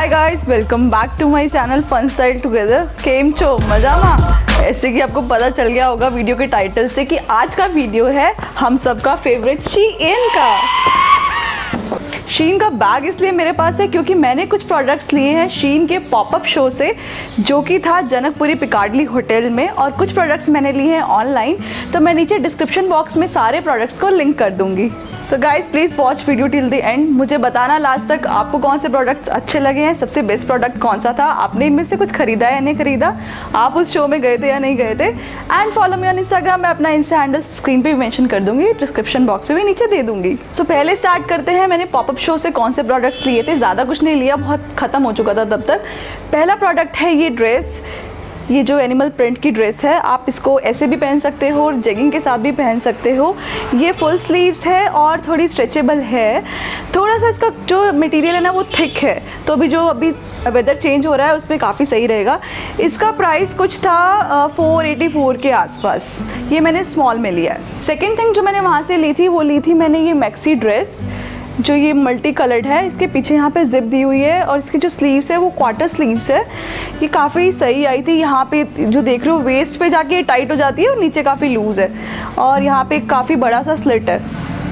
Hi guys, welcome back to my channel fun style together. केम छो मजा मा। ऐसे कि आपको पता चल गया होगा वीडियो के टाइटल से कि आज का वीडियो है हम सबका फेवरेट शीइन का। शीन का बैग इसलिए मेरे पास है क्योंकि मैंने कुछ प्रोडक्ट्स लिए हैं शीन के पॉपअप शो से, जो कि था जनकपुरी पिकाडली होटल में, और कुछ प्रोडक्ट्स मैंने लिए हैं ऑनलाइन। तो मैं नीचे डिस्क्रिप्शन बॉक्स में सारे प्रोडक्ट्स को लिंक कर दूंगी। So guys please watch video till the end. मुझे बताना लास्ट तक आपको कौन से प्रोडक्ट्स अच्छे लगे हैं, सबसे बेस्ट प्रोडक्ट कौन सा था, आपने इनमें से कुछ खरीदा या नहीं खरीदा, आप उस शो में गए थे या नहीं गए थे। And follow me on Instagram. मैं अपना इंस्टा हैंडल स्क्रीन पे भी मेंशन कर दूंगी, डिस्क्रिप्शन बॉक्स में भी नीचे दे दूंगी। सो पहले स्टार्ट करते हैं मैंने पॉपअप शो से कौन से प्रोडक्ट्स लिए थे। ज़्यादा कुछ नहीं लिया, बहुत ख़त्म हो चुका था तब तक। पहला प्रोडक्ट है ये ड्रेस, ये जो एनिमल प्रिंट की ड्रेस है। आप इसको ऐसे भी पहन सकते हो और जेगिंग के साथ भी पहन सकते हो। ये फुल स्लीव्स है और थोड़ी स्ट्रेचेबल है। थोड़ा सा इसका जो मटेरियल है ना वो थिक है, तो अभी वेदर चेंज हो रहा है उसमें काफ़ी सही रहेगा। इसका प्राइस कुछ था 484 के आसपास। ये मैंने स्मॉल में लिया है। सेकेंड थिंग जो मैंने वहाँ से ली थी वो ली थी मैंने ये मैक्सी ड्रेस, जो ये मल्टी कलर्ड है। इसके पीछे यहाँ पे जिप दी हुई है और इसकी जो स्लीव्स है वो क्वार्टर स्लीव्स है। ये काफ़ी सही आई थी। यहाँ पे जो देख रहे हो वेस्ट पे जाके ये टाइट हो जाती है और नीचे काफ़ी लूज़ है, और यहाँ पे काफ़ी बड़ा सा स्लिट है।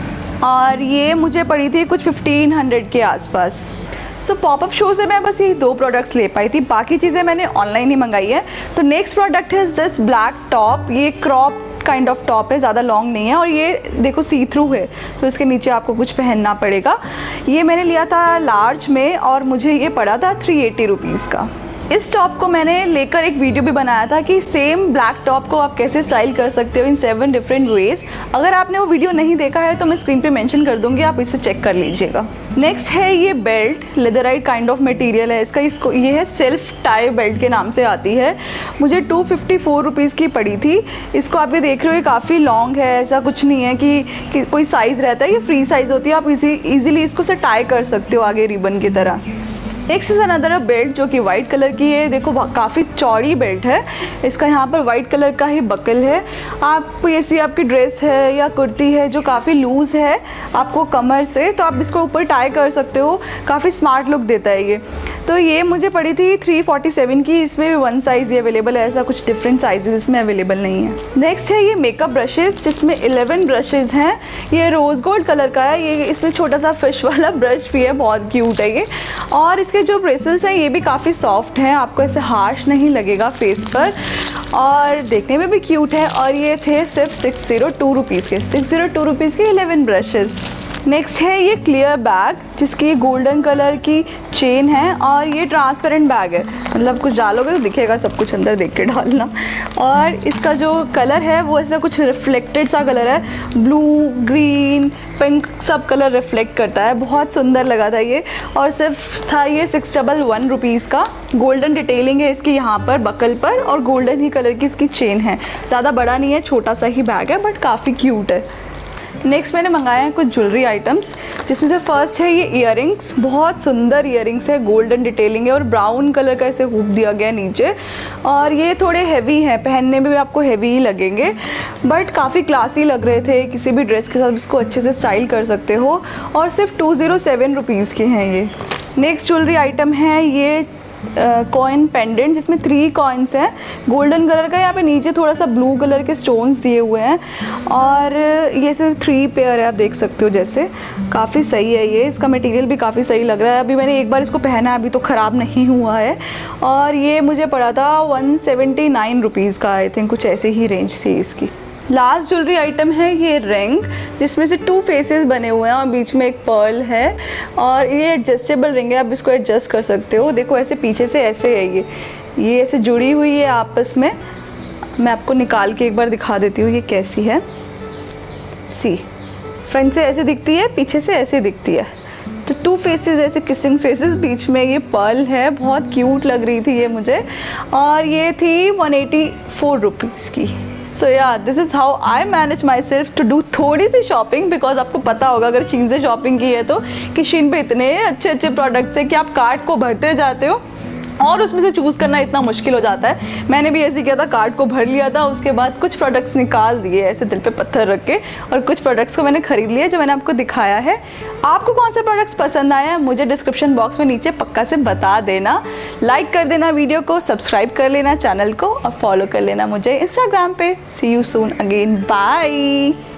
और ये मुझे पड़ी थी कुछ 1500 के आसपास। सो पॉपअप शो से मैं बस ये 2 प्रोडक्ट्स ले पाई थी, बाकी चीज़ें मैंने ऑनलाइन ही मंगाई है। तो नेक्स्ट प्रोडक्ट है दिस ब्लैक टॉप। ये क्रॉप काइंड ऑफ टॉप है, ज़्यादा लॉन्ग नहीं है, और ये देखो सी थ्रू है, तो इसके नीचे आपको कुछ पहनना पड़ेगा। ये मैंने लिया था लार्ज में और मुझे ये पड़ा था 380 रुपीज़ का। इस टॉप को मैंने लेकर एक वीडियो भी बनाया था कि सेम ब्लैक टॉप को आप कैसे स्टाइल कर सकते हो इन 7 डिफरेंट वेज। अगर आपने वो वीडियो नहीं देखा है तो मैं स्क्रीन पे मेंशन कर दूंगी, आप इसे चेक कर लीजिएगा। नेक्स्ट है ये belt, leatherette kind of material है इसका। ये है सेल्फ टाई बेल्ट के नाम से आती है। मुझे 254 रुपीज़ की पड़ी थी। इसको आप ये देख रहे हो, ये काफ़ी लॉन्ग है। ऐसा कुछ नहीं है कि कोई साइज़ रहता है, ये फ्री साइज़ होती है। आप ईजिली इसको से टाई कर सकते हो आगे रिबन की तरह। नेक्स्ट इज अनदर बेल्ट जो कि वाइट कलर की है। देखो काफ़ी चौड़ी बेल्ट है। इसका यहाँ पर वाइट कलर का ही बकल है। आप ऐसी आपकी ड्रेस है या कुर्ती है जो काफ़ी लूज़ है आपको कमर से, तो आप इसको ऊपर टाई कर सकते हो। काफ़ी स्मार्ट लुक देता है ये। तो ये मुझे पड़ी थी 347 की। इसमें भी 1 साइज़ ही अवेलेबल है, ऐसा कुछ डिफरेंट साइजेस इसमें अवेलेबल नहीं है। नेक्स्ट है ये मेकअप ब्रशेज़, जिसमें 11 ब्रशेज़ हैं। ये रोज़ गोल्ड कलर का है। ये इसमें छोटा सा फिश वाला ब्रश भी है, बहुत क्यूट है ये। और इसके जो ब्रेसल्स हैं ये भी काफ़ी सॉफ्ट हैं, आपको ऐसे हार्श नहीं लगेगा फेस पर, और देखने में भी क्यूट है। और ये थे सिर्फ 602 रुपीज़ के। 602 रुपीज़ के 11 ब्रशेज़। नेक्स्ट है ये क्लियर बैग, जिसकी गोल्डन कलर की चेन है, और ये ट्रांसपेरेंट बैग है, मतलब कुछ डालोगे तो दिखेगा सब कुछ, अंदर देख के डालना। और इसका जो कलर है वो ऐसा कुछ रिफ्लेक्टेड सा कलर है, ब्लू ग्रीन पिंक सब कलर रिफ्लेक्ट करता है। बहुत सुंदर लगा था ये, और सिर्फ था ये 611 रुपीज़ का। गोल्डन डिटेलिंग है इसकी यहाँ पर बकल पर, और गोल्डन ही कलर की इसकी चेन है। ज़्यादा बड़ा नहीं है, छोटा सा ही बैग है, बट काफ़ी क्यूट है। नेक्स्ट मैंने मंगाए हैं कुछ ज्वेलरी आइटम्स, जिसमें से फर्स्ट है ये इयररिंग्स। बहुत सुंदर इयररिंग्स है, गोल्डन डिटेलिंग है और ब्राउन कलर का ऐसे हुक दिया गया नीचे। और ये थोड़े हैवी हैं, पहनने में भी आपको हैवी ही लगेंगे, बट काफ़ी क्लासी लग रहे थे। किसी भी ड्रेस के साथ इसको अच्छे से स्टाइल कर सकते हो, और सिर्फ 207 रुपीज़ के हैं ये। नेक्स्ट ज्वेलरी आइटम है ये कॉइन पेंडेंट, जिसमें 3 कॉइन्स हैं, गोल्डन कलर का। यहाँ पे नीचे थोड़ा सा ब्लू कलर के स्टोन्स दिए हुए हैं, और ये सिर्फ 3 पेयर है, आप देख सकते हो। जैसे काफ़ी सही है ये, इसका मटेरियल भी काफ़ी सही लग रहा है। अभी मैंने एक बार इसको पहना है, अभी तो ख़राब नहीं हुआ है। और ये मुझे पड़ा था 179 रुपीज़ का, आई थिंक कुछ ऐसे ही रेंज थी इसकी। लास्ट ज्वेलरी आइटम है ये रिंग, जिसमें से 2 फेसेस बने हुए हैं और बीच में एक पर्ल है, और ये एडजस्टेबल रिंग है, आप इसको एडजस्ट कर सकते हो। देखो ऐसे पीछे से ऐसे है ये ऐसे जुड़ी हुई है आपस में। मैं आपको निकाल के एक बार दिखा देती हूँ ये कैसी है। सी फ्रंट से ऐसे दिखती है, पीछे से ऐसे दिखती है। तो 2 फेसेस ऐसे किसिंग फेसेस, बीच में ये पर्ल है। बहुत क्यूट लग रही थी ये मुझे, और ये थी 184 रुपीज़ की। So yeah this is how I manage myself to do थोड़ी सी शॉपिंग, बिकॉज आपको पता होगा अगर शीन से शॉपिंग की है तो कि शीन पे इतने अच्छे अच्छे प्रोडक्ट्स हैं कि आप कार्ट को भरते जाते हो और उसमें से चूज़ करना इतना मुश्किल हो जाता है। मैंने भी ऐसे किया था, कार्ट को भर लिया था, उसके बाद कुछ प्रोडक्ट्स निकाल दिए ऐसे दिल पे पत्थर रख के, और कुछ प्रोडक्ट्स को मैंने खरीद लिया जो मैंने आपको दिखाया है। आपको कौन से प्रोडक्ट्स पसंद आए हैं मुझे डिस्क्रिप्शन बॉक्स में नीचे पक्का से बता देना। लाइक कर देना वीडियो को, सब्सक्राइब कर लेना चैनल को और फॉलो कर लेना मुझे इंस्टाग्राम पे। See you soon again, bye.